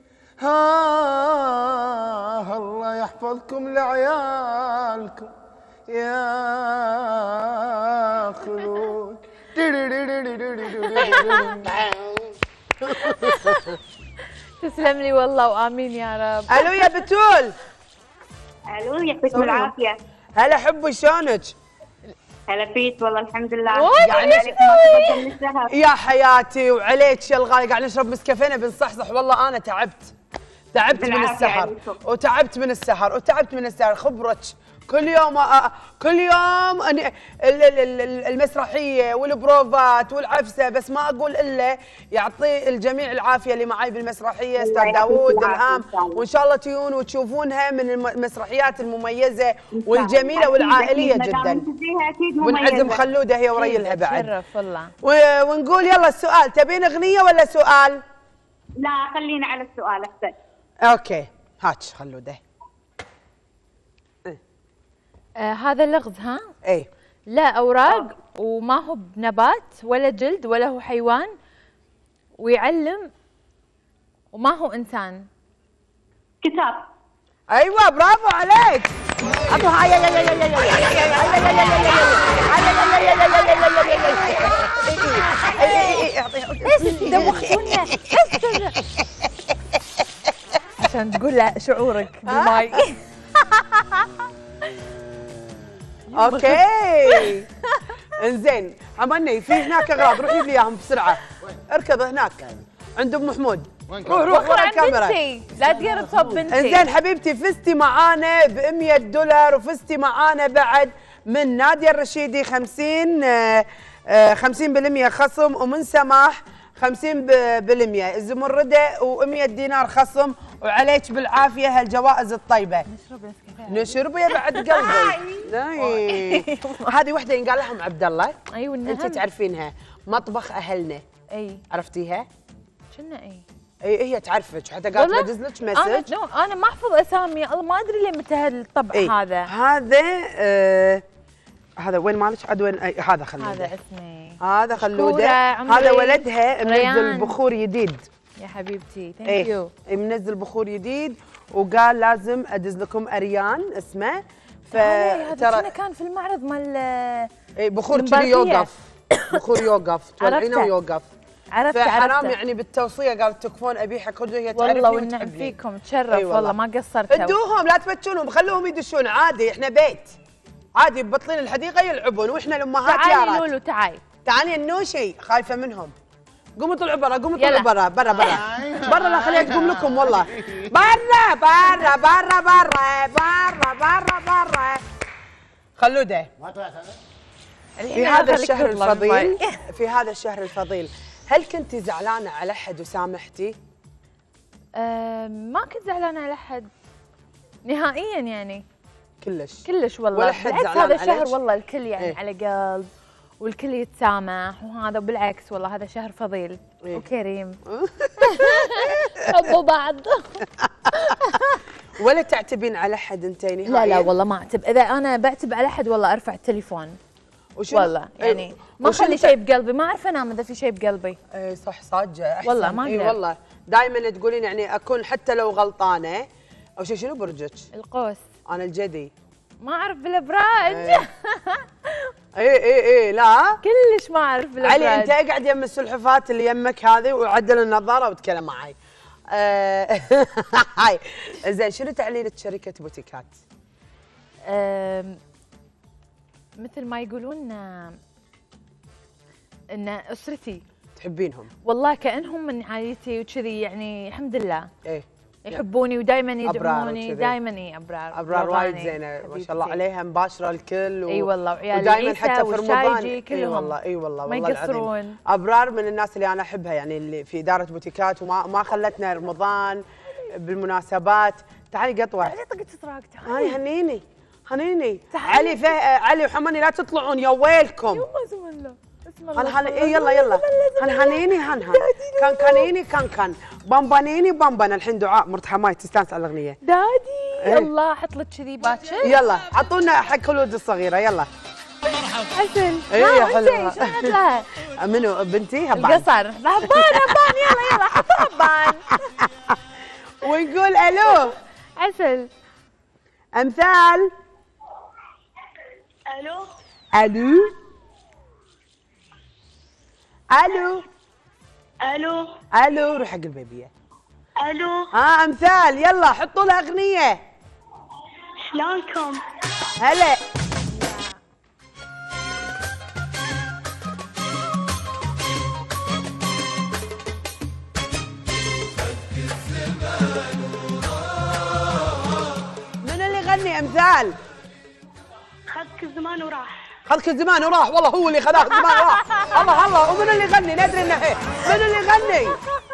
الله يحفظكم لعيالكم يا خلود. تسلم لي والله وامين يا رب. الو يا بتول. الو يعطيكم العافيه. هلا حبي شلونك؟ هلا فيك والله الحمد لله. يعني يا حياتي وعليك يا الغالي قاعد نشرب مسكافينا بنصحصح. والله انا تعبت من السهر وتعبت من السهر خبرك كل يوم المسرحيه والبروفات والعفسه، بس ما اقول الا يعطي الجميع العافيه اللي معي بالمسرحيه استاذ داوود الهام، وان شاء الله تجون وتشوفون من المسرحيات المميزه والجميله والعائليه جدا. ونعزم خلوده هي وريلها بعد. شرف والله. ونقول يلا السؤال، تبين اغنيه ولا سؤال؟ لا خلينا على السؤال احسن. اوكي هات خلوده. هذا لغز ها؟ ايه. لا اوراق وما هو بنبات ولا جلد ولا هو حيوان ويعلم وما هو انسان. كتاب. ايوه برافو عليك. ليش دوختونا؟ عشان تقول له شعورك بالماي. اوكي انزين عملني في هناك اغراض، روح جيب لي اياهم بسرعه. اركض هناك عند ام محمود. روح ورا الكاميرا. لا تقرب صوب بنتي. انزين حبيبتي فزتي معانا ب $100 وفزتي معانا بعد من نادية الرشيدي 50% خصم، ومن سماح 50%، الزمردة و100 دينار خصم، وعليك بالعافيه هالجوائز الطيبه. نشرب يا بعد قلبي. هذه وحده ينقال لهم عبد الله. ايوه انت تعرفينها، مطبخ اهلنا. اي عرفتيها؟ كنا اي هي تعرفك حتى قالت بدز لك مسج. انا ما احفظ اسامي، الله ما ادري ليه متى الطبع هذا. هذا وين مالك عاد وين؟ هذا خلوده. هذا اسمي. هذا خلوده. هذا ولدها منزل بخور جديد. يا حبيبتي ثانك يو. منزل بخور جديد وقال لازم ادز لكم اريان اسمه. هذا كان في المعرض مال بخور كذي يوقف. بخور يوقف تولعينه ويوقف. عرفت فحرام يعني بالتوصيه قالت تكفون ابيحك خذوا هي تعرفني والله والنعم فيكم تشرف. والله ما قصرتوا. ادوهم لا تفتشونهم، خلوهم يدشون عادي، احنا بيت عادي ببطلين الحديقه يلعبون واحنا الامهات يارات. تعالي لولو تعالي النوشي خايفه منهم. قوموا طلعوا برا، قوموا طلعوا برا برا برا برا. لا خليها تقوم لكم والله. برا برا برا برا برا برا برا. خلوده. في هذا الشهر الفضيل هل كنتي زعلانه على احد وسامحتي؟ ما كنت زعلانه على احد نهائيا يعني. كلش والله. ولا حد بالعكس هذا شهر والله الكل يعني على قلب والكل يتسامح وهذا، بالعكس والله هذا شهر فضيل وكريم. حبوا بعض. ولا تعتبين على حد انتين نهائيا؟ لا والله ما اعتب. اذا انا بعتب على حد والله ارفع التليفون. والله يعني ما اخلي شيء بقلبي، ما اعرف انام اذا في شيء بقلبي. اي صح صاجه احسن. والله ما اقدر. والله دائما تقولين يعني اكون حتى لو غلطانه. او شنو برجك؟ القوس. انا الجدي. ما اعرف بالابراج. اي لا كلش ما اعرف بالابراج. علي انت اقعد يم السلحفات اللي يمك هذه وعدل النظاره وتكلم معي. هاي زين شنو تعليلة شركه بوتيكات؟ مثل ما يقولون ان اسرتي. تحبينهم؟ والله كانهم من عائلتي وكذي يعني الحمد لله. ايه يحبوني ودائما أبرار يدعموني وكذي. دائما. اي ابرار ابرار وايد رباني. زينه ما شاء الله حبيبتي. عليها، مباشره الكل اي والله، وعيال ودائما عيسى حتى في رمضان والشايجي كلهم. اي والله اي والله ما والله يقصرون. العظيم ابرار من الناس اللي انا احبها، يعني اللي في اداره بوتيكات وما خلتنا رمضان بالمناسبات. تعالي قطوه. تعالي طقت سراق تعالي. هاي هنيني هنيني. تعالي. علي وحماني لا تطلعون يا ويلكم. يلا اسم الله اسم الله. إيه يلا هنهنيني هنهن كانيني كان بامبانيني بامبان. الحين دعاء مرت حماي تستانس على الاغنيه. دادي يلا حط لك كذي باكر. يلا عطونا حق خلود الصغيره يلا. حسن إيه يا ها حلوة. انتي شنو لها؟ منو بنتي هبان؟ القصر هبان يلا حط هبان. ونقول الو عسل. امثال. الو الو الو الو الو روح حق البيبيه. الو ها امثال يلا حطوا لها اغنيه. شلونكم؟ هلا من اللي يغني امثال؟ خذك الزمان وراح. خذك الزمان وراح. والله هو اللي خذاك الزمان وراح. الله الله. ومن اللي يغني؟ ندري انه هي. من اللي يغني؟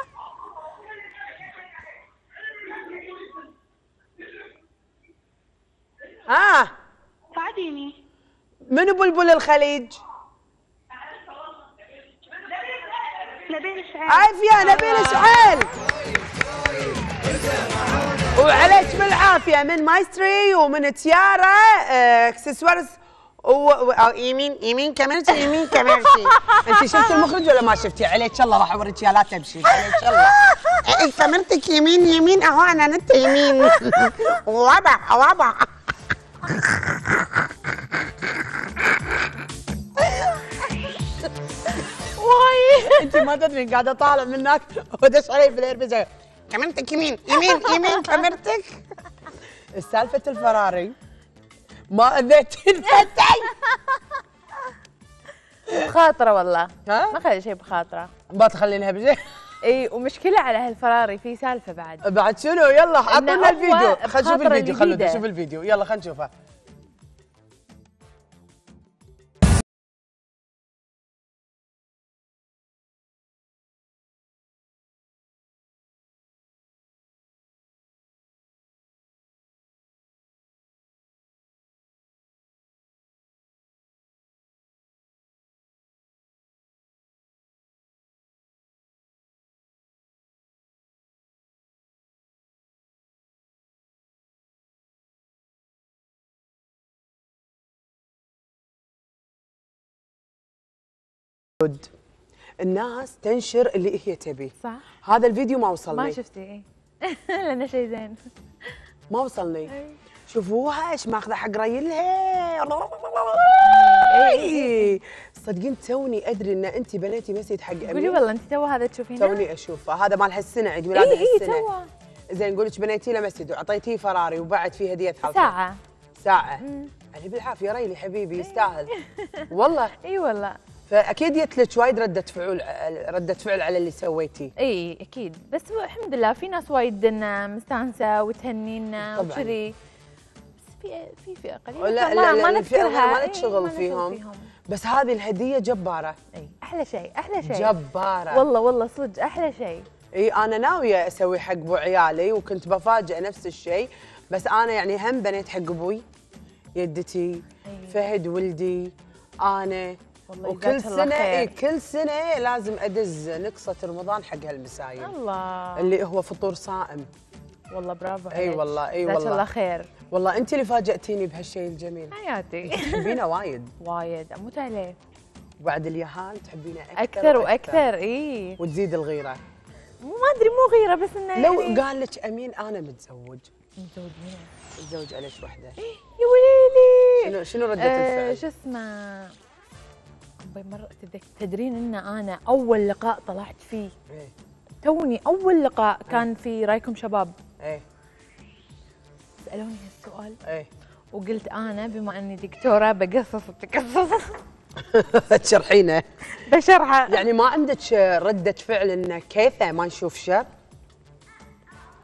ساعديني. منو بلبل الخليج؟ نبيل شعيب. عافية نبيل شعيل. وعليك بالعافية من مايستري ومن تيارا اكسسوارز يمين كاميرتي يمين كاميرتي. انت شفتي المخرج ولا ما شفتي؟ عليك الله راح اوريك اياه لا تمشي. عليك الله كاميرتك يمين اهو انا انت يمين. وضع واي انت ما تدري قاعده طالع منك ودش علي في الايربيز. كاميرتك يمين كاميرتك. سالفه الفراري ما اذيت الفتي. بخاطره والله. ها؟ ما خلي شيء بخاطره. ما تخلينها بشيء. اي ومشكله على هالفراري في سالفه بعد شنو؟ يلا اعطونا هو الفيديو. خلينا نشوف بخاطره الفيديو. خلونا جديدة. نشوف الفيديو. يلا خلينا نشوفه. الناس تنشر اللي هي تبي. صح. هذا الفيديو ما وصلني. ما شفتي ايه لانه شيء زين. ما وصلني. شوفوها ايش ماخذه حق ريلها. صدقين توني ادري ان انت بنيتي مسجد حق امين. قولي والله انت تو هذا تشوفينه. توني اشوفه. هذا مال هالسنه عيد ميلاد هالسنه. تو زين نقول لك بنيتي له مسجد وعطيتيه فراري وبعد فيه هديه حلقه ساعه. علي بالعافيه ريلي حبيبي يستاهل. والله اي والله. فاكيد جت لك وايد رده فعل على اللي سويتيه. اي اكيد بس الحمد لله في ناس وايد مستانسه وتهنينا طبعاً. وكذي. بس في فئه قليله لا ما نذكرها. ما لك إيه، شغل ما فيهم. بس هذه الهديه جباره. اي احلى شيء احلى شيء. جباره والله صدق احلى شيء. اي انا ناويه اسوي حق ابو عيالي وكنت بفاجئ نفس الشيء. بس انا يعني هم بنيت حق ابوي يدتي. فهد ولدي انا. وكل سنه كل سنه لازم ادز نقصه رمضان حق هالمسايل. الله. اللي هو فطور صائم. والله برافو عليك. اي والله جزاك الله خير. والله انت اللي فاجأتيني بهالشيء الجميل. حياتي. تحبينه وايد. وايد اموت عليه. وبعد اليهال تحبينه اكثر واكثر. اي وتزيد الغيره. ما ادري مو غيره بس انه لو يعني قال لك امين انا متزوج. متزوج منو؟ متزوج عليك وحده. يا ويلي. شنو ردة الفعل؟ شو اسمه؟ مرة تدرين ان انا اول لقاء طلعت فيه. ايه. توني اول لقاء كان في رايكم شباب. ايه. سالوني هالسؤال. ايه. وقلت انا بما اني دكتوره بقصص التقصص. تشرحينه. بشرحه. يعني ما عندك ردة فعل انه كيفه ما نشوف شر؟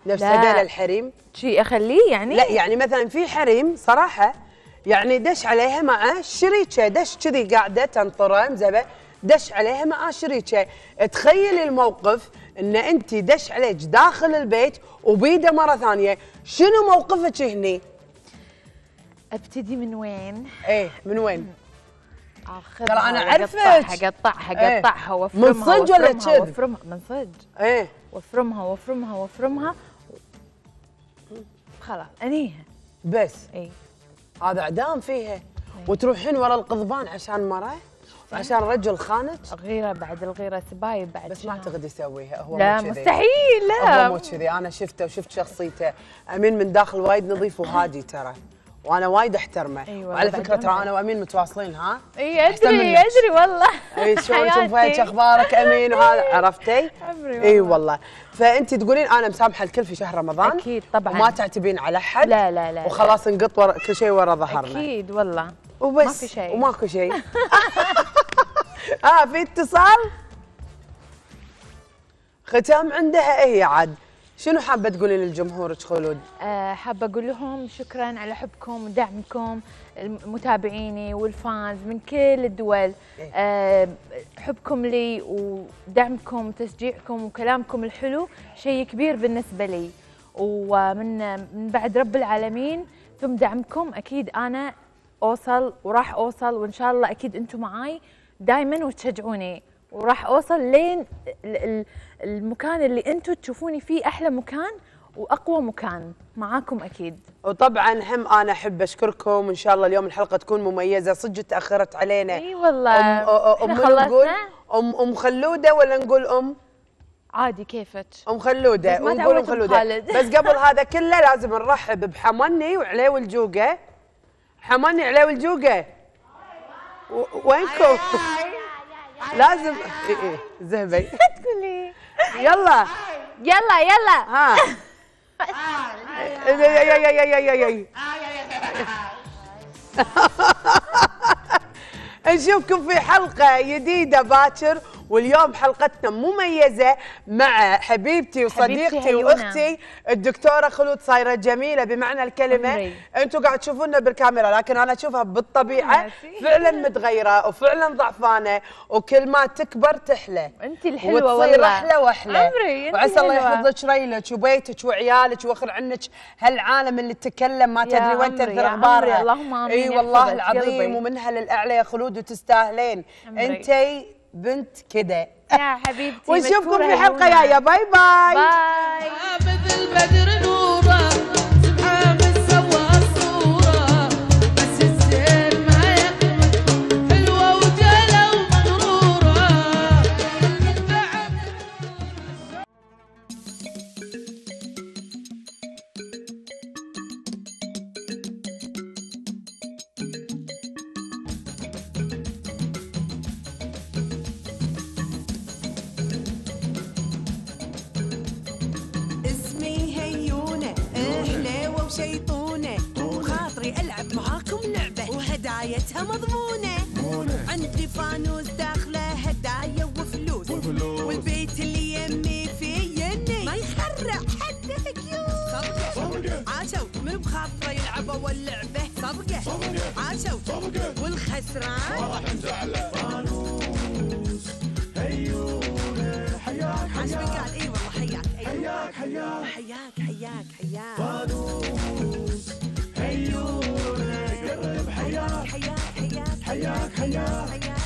نفس هذول الحريم شي اخليه يعني؟ لا يعني مثلا في حريم صراحه يعني دش عليها مع شريكه، دش كذي قاعده تنطره مزبه، دش عليها مع شريكه. تخيلي الموقف ان انت دش عليك داخل البيت وبيده مره ثانيه، شنو موقفك هني؟ ابتدي من وين؟ ايه من وين؟ اخذها ترى انا اعرفك. اقطعها وافرمها من صدق ولا كذب؟ وافرمها من صدق. ايه وافرمها خلاص انيها بس. اي هذا اعدام فيها. وتروحين ورا القضبان عشان مرة عشان رجل خانك. غيره بعد الغيره سبايب بعد. بس ما اعتقد يسويها هو. لا مو كذي. مستحيل لا هو مو كذي. انا شفته وشفت شخصيته. امين من داخل وايد نظيف وهادي ترى، وانا وايد احترمه. أيوة وعلى فكره ترى انا وامين متواصلين ها. اي ادري والله. اي شلونك ويش اخبارك امين وهذا عرفتي؟ اي والله. فانت تقولين انا مسامحه الكل في شهر رمضان اكيد طبعا وما تعتبين على حد. لا وخلاص نقط ورا كل شيء ورا ظهرنا. اكيد والله وبس ما في شيء وماكو شيء. في اتصال ختام عندها هي عاد. شنو حابه تقولين للجمهور خلود؟ حابه اقول لهم شكرا على حبكم ودعمكم، متابعيني والفانز من كل الدول. حبكم لي ودعمكم وتشجيعكم وكلامكم الحلو شيء كبير بالنسبه لي، ومن بعد رب العالمين ثم دعمكم اكيد انا اوصل وراح اوصل، وان شاء الله اكيد انتم معاي دائما وتشجعوني، وراح اوصل لين المكان اللي انتم تشوفوني فيه احلى مكان واقوى مكان معاكم اكيد. وطبعا هم انا احب اشكركم، وان شاء الله اليوم الحلقه تكون مميزه. صدق تاخرت علينا. اي والله. نقول ام خلوده ولا نقول عادي كيفك؟ ام خلوده. ونقول ام خلوده. بس قبل هذا كله لازم نرحب بحمني وعليو الجوقه. حمني عليو الجوقه وينكم؟ لازم ايه زهبي تقولي يلا ها نشوفكم في حلقة جديدة باكر. واليوم حلقتنا مميزة مع حبيبتي وصديقتي واختي الدكتورة خلود. صايرة جميلة بمعنى الكلمة. انتم قاعد تشوفونا بالكاميرا لكن انا اشوفها بالطبيعة فعلا متغيرة وفعلا ضعفانة، وكل ما تكبر تحلى. انت الحلوة وتصير والله. احلى واحلى. وعسى الله حلوة. يحفظ لك ريلك وبيتك وعيالك ويخر عنك هالعالم اللي تتكلم ما تدري وين تنثر اخبارها. اللهم امين. اي والله العظيم. ومنها للاعلى يا خلود وتستاهلين. انتي بنت كده يا حبيبتي. ونشوفكم في حلقه جايه. باي باي باي. مثل البدر نوره سبحان من سوى الصوره، بس الزين ما يكمل حلوه وجاله ومغروره. شيطونة وخاطري ألعب معاكم لعبة وهدايتها مضمونة. عندي فانوس داخله هدايا وفلوس، والبيت اللي يمي فيه يني ما يخرع حد كيوت. صبقة عاشوا من بخاطره يلعبوا واللعبة صبقة عاشوا والخسران ما راح نزعله. فانوس هيونة حياك حياك قال اي والله حياك حياك حياك حياك حياك حياك. فانوس هيونة قرب حياك حياك حياك حياك حياك.